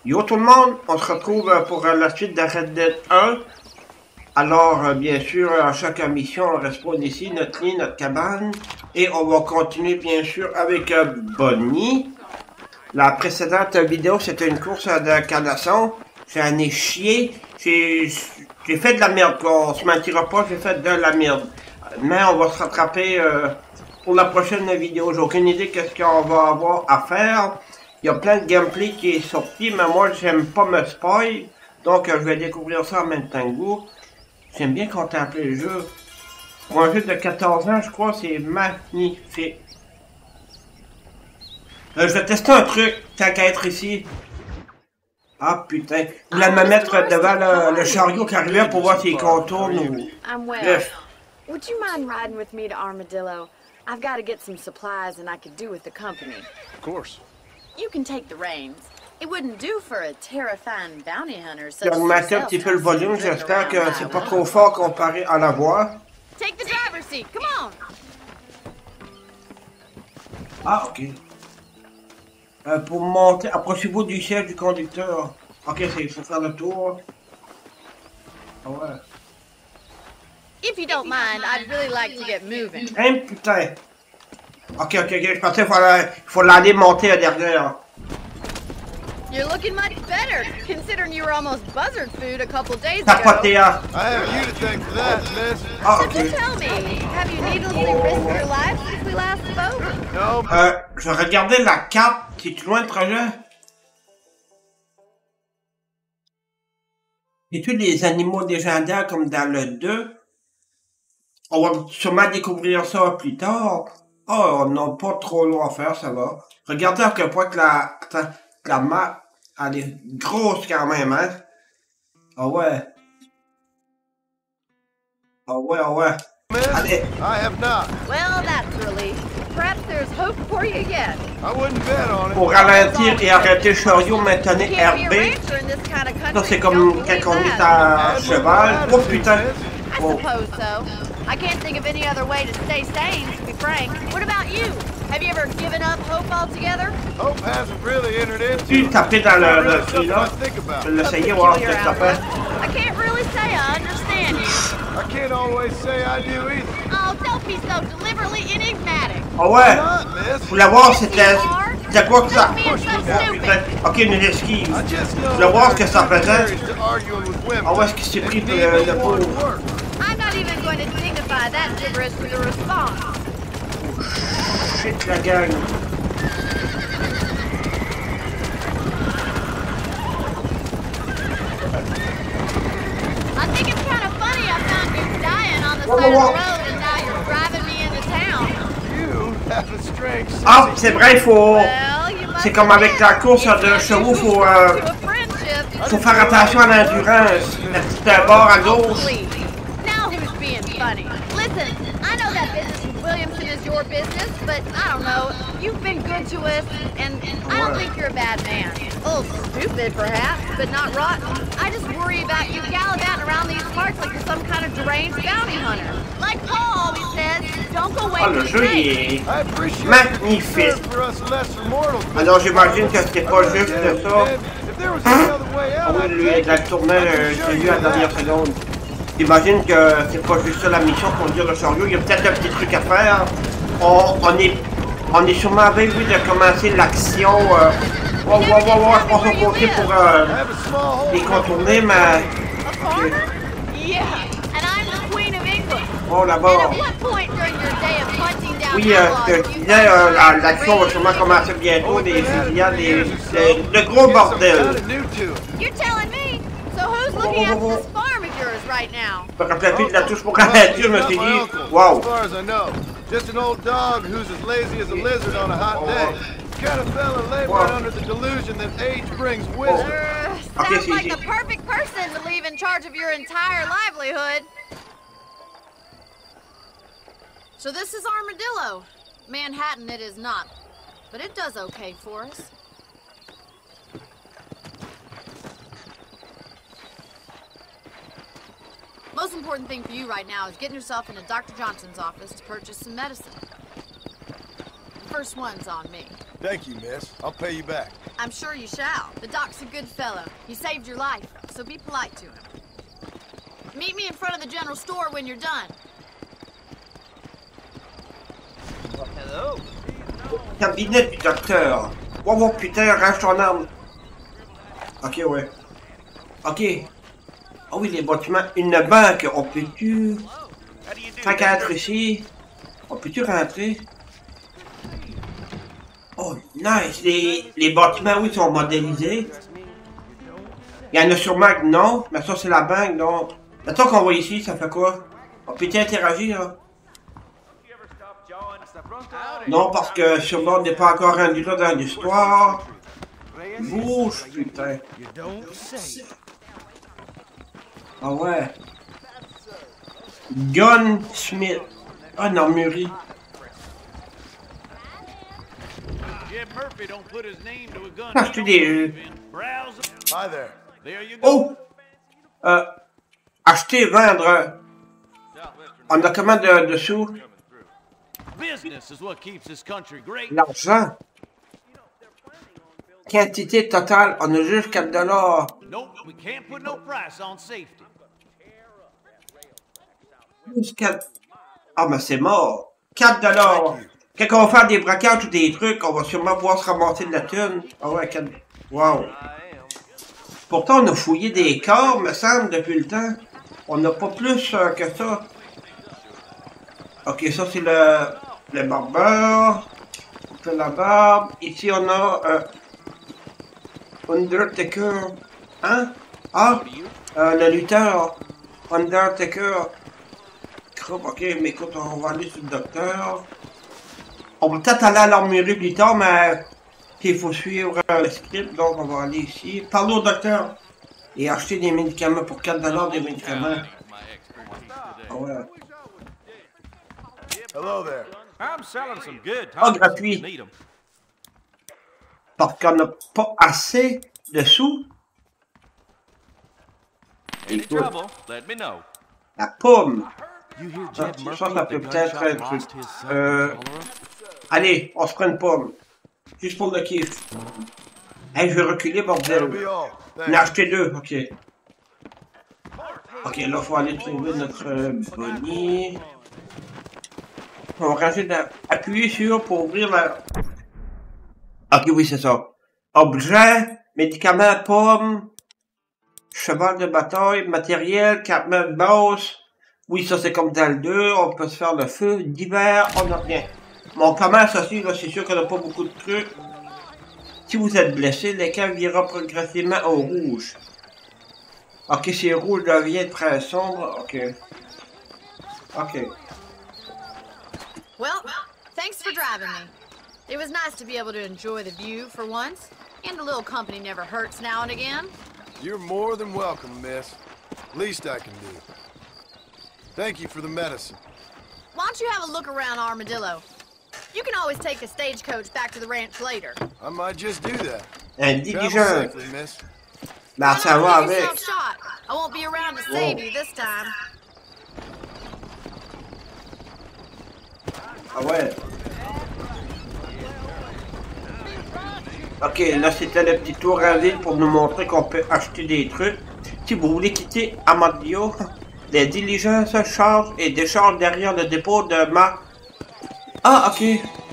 Yo tout le monde, on se retrouve pour la suite de Red Dead 1. Alors, bien sûr, à chaque mission, on respawn ici, notre lit, notre cabane. Et on va continuer, bien sûr, avec Bonnie. La précédente vidéo, c'était une course de canasson. J'en ai chié. J'ai fait de la merde, on se mentira pas, j'ai fait de la merde. Mais on va se rattraper pour la prochaine vidéo. J'ai aucune idée qu'est-ce qu'on va avoir à faire. Il y a plein de gameplay qui est sorti, mais moi, j'aime pas me spoil. Donc, je vais découvrir ça en même temps que vous. J'aime bien contempler le jeu. Pour un jeu de 14 ans, je crois, c'est magnifique. Je vais tester un truc, tant qu'à être ici. Ah putain, je voulais me mettre devant le chariot qui arrivait pour voir s'il contourne ou... Bref. Would you mind riding with me to Armadillo? I've got to get some supplies and I could do with the company. Of course. You can take the reins. It wouldn't do for a terrifying bounty hunter such J'ai augmenté un petit peu le volume, j'espère que c'est pas trop fort comparé à la voix. Take the driver's seat, come on! Ah, ok. Pour monter, approchez-vous du siège du conducteur. Ok, il faut faire le tour. Ah ouais. If you don't mind, I'd really like to get moving. Hein, putain. Ok, je pensais qu'il faut l'aller monter derrière. You're looking much better, considering you were almost buzzard food a couple days T'as pas ago. Théa. I have you to thank for that, miss. Ah, So ok. just tell me, have you needlessly risked your life since we last spoke? No, Je regardais la carte. C'est loin le trajet? Et tous les animaux légendaires comme dans le 2? On va sûrement découvrir ça plus tard. Oh, on n'a pas trop long à faire, ça va. Regardez à quel point que la map, elle est grosse quand même, hein? Ah ouais. Ah ouais, ah ouais. miss. Allez. I have not. Well, that's a relief. Perhaps there's hope for you yet. I wouldn't bet on it. Pour ralentir et arrêter le chariot, maintenez You can't be a RB. rancher in this kind of Ça, country. c'est Don't comme believe quand on est that. à cheval. Oh putain. I Oh. suppose so. I can't think of any other way to stay sane, to be frank. What about you? Have you ever given up hope altogether? Hope hasn't really entered into Tu it. tapais dans It's not le really truc something là. I think about. Je vais l'essayer, voir ce que ça fait. I can't really say I understand you. I can't always say I do either. Oh, don't be so deliberately enigmatic. Ah ouais. Not, miss. Pour l'avoir, c'était quoi que ça? Stop being so stupid. Ok, une esquive. I just know Je voulais voir ce que ça faisait. secretaries to arguing with women. Ah ouais, est-ce qu'il s'est pris And le neither one pauvre? works. I'm not even going to dignify that gibberish with a response. Shit, la gang. I think it's kind of funny I found you dying on the Whoa, side whoa, of whoa. the road and now you're driving me into town. You have a strange sense Ah, of c'est vrai, il faut... Well, you must C'est comme avec admit, la course it's de chevaux, unusual faut, to a friendship. faut faire attention à l'endurance. La petite barre à gauche. Please. Now who's being funny? Listen, I know that business with Williamson is your business, but I don't know. You've been good to us, and I don't think you're a bad man. A little stupid, perhaps, but not rotten. I just worry about you gallivanting around these parts like you're some kind of deranged bounty hunter. Like Paul always says, don't go Ah, wait le for jeu, the snake. il est... Magnifique. Magnifique. Alors, j'imagine que c'était pas juste ça. Ah oui, lui, il a tourné, j'ai vu à la dernière seconde. J'imagine que c'est pas juste ça la mission, conduire le chariot. Il y a peut-être un petit truc à faire. On est sûrement avec lui de commencer l'action. Je pense qu'on compter pour les contourner, mais... A farmer? Yeah, and I'm the Queen of England. Oh, And là-bas. at what point during your day of hunting down Oui, outlaws je do you disais, find l'action va sûrement commencer bientôt, des fusillades, le gros bordel. You're telling me? So who's looking after this farm of yours right now? Je me rappelais plus de la touche pour arrêter, je me suis dit, wow. As far as I know, just an old dog who's as lazy as a lizard on a hot day. Kind of fella laboring under the delusion that age brings wisdom. Sounds like the perfect person to leave in charge of your entire livelihood. So this is Armadillo. Manhattan it is not, but it does okay for us. Most important thing for you right now is getting yourself into Dr. Johnson's office to purchase some medicine. first one's on me. Thank you, miss. I'll pay you back. I'm sure you shall. The doc's a good fellow. He saved your life, so be polite to him. Meet me in front of the general store when you're done. Hello. Cabinet du docteur. Oh putain, arrache ton arme. Ok, ouais. Ok. Ah oui, les bâtiments. Une banque. On peut-tu... Tant qu'à être ici, on peut-tu rentrer? Oh, nice. Les bâtiments, oui, sont modélisés. Il y en a sûrement que non. Mais ça, c'est la banque, donc... Mettons qu'on va ici, ça fait quoi? On peut-tu interagir, là? Non, parce que sûrement on n'est pas encore rendu là dans l'histoire. Bouge, putain. Ah ouais. Gunsmith. Ah, une armurerie. Acheter des... Oh! Acheter, vendre. On a combien de dessous? L'argent. Quantité totale, on a juste 4 $. Ah, mais c'est mort. 4 $. Quand on va faire des braquages ou des trucs, on va sûrement pouvoir se ramasser de la thune. Ah ouais, 4... Wow. Pourtant, on a fouillé des corps, me semble, depuis le temps. On n'a pas plus que ça. Ok, ça c'est le barbeur. On fait la barbe. Ici on a Undertaker. Hein? Ah! Le lutteur. Undertaker. Ok, mais écoute, on va aller sur le docteur. On va peut-être aller à l'armurerie plus tard, mais il faut suivre le script, donc on va aller ici. Parler au docteur. Et acheter des médicaments pour 4 $, des médicaments. Ah ouais. Hello there. I'm selling some good Ah, gratuit. Parce qu'on n'a pas assez de sous. Any trouble, let me know. La pomme. You hear Ça, Jed Murphy, ça peut the peut-être gunshot être... lost his son, cholera? Allez, on se prend une pomme. Juste pour le kiff. Hey, je vais reculer, That'll be bordel. all. On a Thanks. acheté 2, ok. Ok, là, il faut aller trouver notre Bonnie. On va ranger appuyer sur pour ouvrir la... Ok, oui, c'est ça. Objet, médicaments, pommes, cheval de bataille, matériel, campement de base. Oui, ça c'est comme dans le 2, on peut se faire le feu. D'hiver, on n'a rien. Mais on commence aussi, là, c'est sûr qu'on n'a pas beaucoup de trucs. Si vous êtes blessé, l'écran virera progressivement au rouge. Ok, c'est rouge devient très sombre, ok. Ok. Well, thanks for driving me. It was nice to be able to enjoy the view for once, and a little company never hurts now and again. You're more than welcome, miss. Least I can do. Thank you for the medicine. Why don't you have a look around Armadillo? You can always take a stagecoach back to the ranch later. I might just do that. Un Travel diligent. safely, miss. Là, ça va Give avec. yourself shot. I won't be around to save you this time. Ah ouais. Ok, là c'était le petit tour en ville pour nous montrer qu'on peut acheter des trucs. Si vous voulez quitter Armadillo, les diligences chargent et déchargent derrière le dépôt de ma... Ah, ok.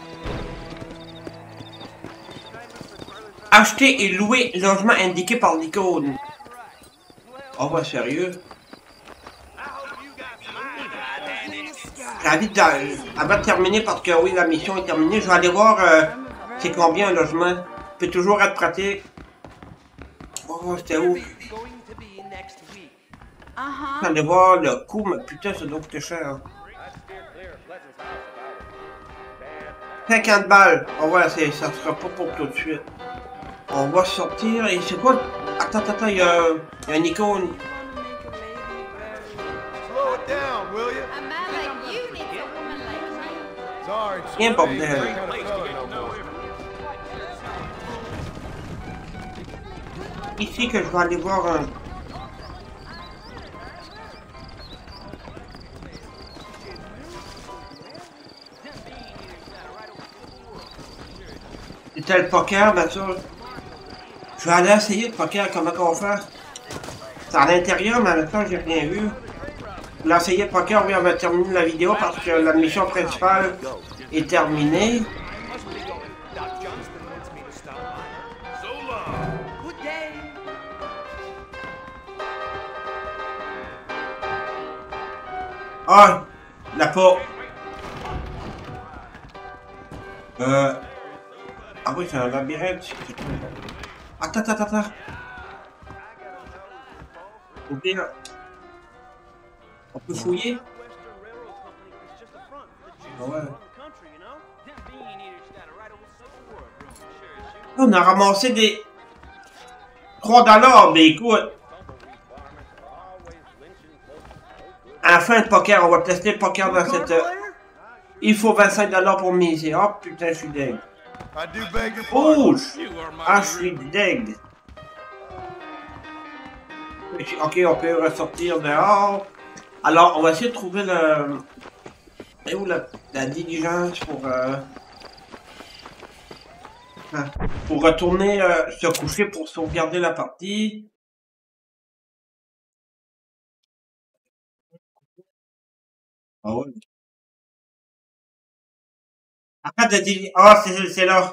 Acheter et louer logement indiqué par l'icône. Oh, bah sérieux? Avant de terminer, parce que oui, la mission est terminée, je vais aller voir c'est combien un logement. Peut toujours être pratique. Oh, c'était où? Je vais aller voir le coût, mais putain, ça doit coûter cher. 50 balles. Oh ouais, ça sera pas pour tout de suite. On va sortir et c'est quoi? Attends, il y a une icône. Slow it down, will you? A man like you needs a woman like you. Sorry, Rien, I bordel. ain't that kind of fella no more. Ici que je vais aller voir un... C'était le poker, bien sûr. Je vais aller essayer le poker, comment on fait. C'est à l'intérieur, mais en même temps, j'ai rien vu. Je vais essayer le poker, oui, on va terminer la vidéo parce que la mission principale est terminée. Ah, la pas. Ah oui, c'est un labyrinthe. Attends. Ou bien, on peut fouiller? Ah ouais. On a ramassé des 3 $, mais écoute. À la fin, le poker, on va tester le poker dans cette... Il faut 25 $ pour miser. Oh putain, je suis deg. Oh! Ah, je suis deg. Ok, on peut ressortir dehors. Alors, on va essayer de trouver le... Et où la diligence pour retourner se coucher pour sauvegarder la partie. Ah ouais. Après de diligence... Ah, c'est là.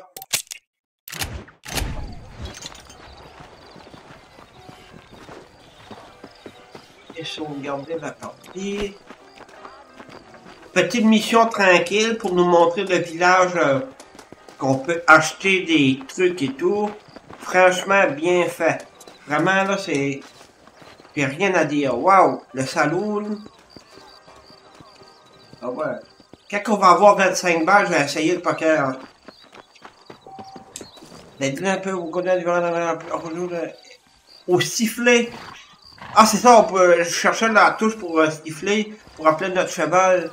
Et sauvegarder la partie. Petite mission tranquille pour nous montrer le village qu'on peut acheter des trucs et tout. Franchement, bien fait. Vraiment, là, c'est... J'ai rien à dire. Waouh, le saloon. Ah ouais. Quand on va avoir 25 balles, je vais essayer le poker. Dites-le un peu, vous connaissez au sifflet. Ah, c'est ça, on peut chercher la touche pour siffler, pour appeler notre cheval.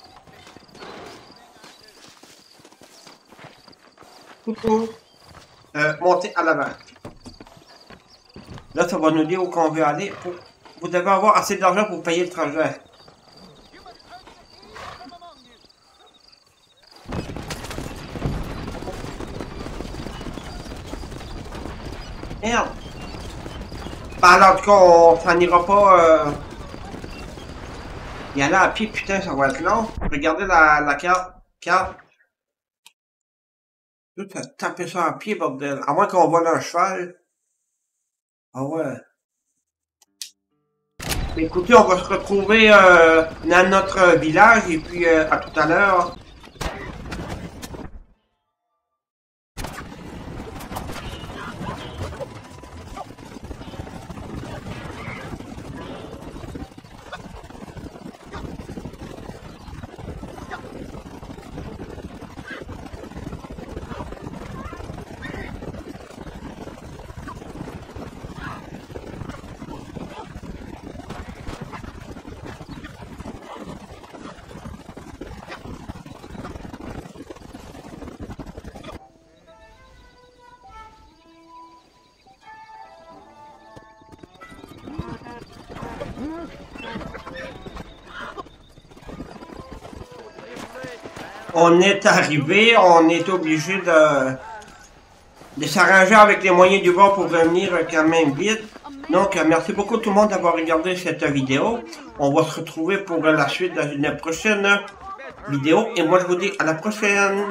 Coucou. Monter à l'avant. Là, ça va nous dire où qu'on veut aller. Vous devez avoir assez d'argent pour payer le trajet. Merde. Bah, alors, en tout cas, on s'en ira pas. Y aller à pied, putain, ça va être long. Regardez la carte. Tout taper ça à pied, bordel. À moins qu'on vole un cheval. Ah ouais. Mais écoutez, on va se retrouver dans notre village et puis à tout à l'heure. On est arrivé, on est obligé de s'arranger avec les moyens du bord pour revenir quand même vite. Donc, merci beaucoup tout le monde d'avoir regardé cette vidéo. On va se retrouver pour la suite dans une prochaine vidéo. Et moi, je vous dis à la prochaine.